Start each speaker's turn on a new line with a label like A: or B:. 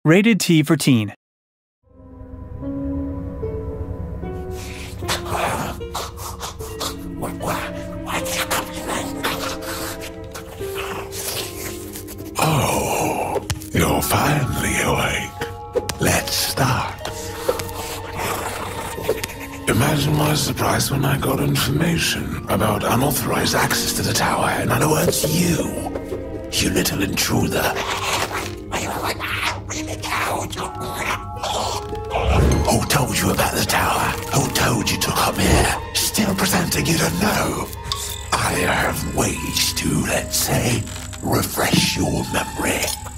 A: Rated T for Teen.
B: Oh, you're finally awake. Let's start. Imagine my surprise when I got information about unauthorized access to the tower. In other words, you little intruder. Who told you about the tower? Who told you to come here? Still presenting you don't know? I have ways to, let's say, refresh your memory.